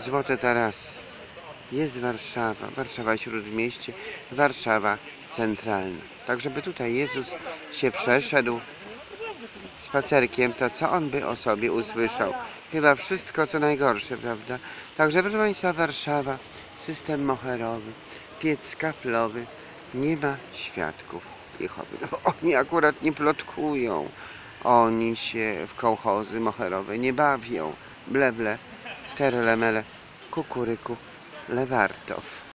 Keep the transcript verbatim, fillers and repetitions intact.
Złote tarasy. Jest Warszawa, Warszawa Śródmieście, Warszawa Centralna. Tak, żeby tutaj Jezus się przeszedł spacerkiem, to co On by o sobie usłyszał? Chyba wszystko, co najgorsze, prawda? Także, proszę Państwa, Warszawa, system moherowy, piec kaflowy, nie ma świadków Jehowy. No, oni akurat nie plotkują, oni się w kołchozy moherowe nie bawią, ble ble, terlemele, kukuryku, lewartow.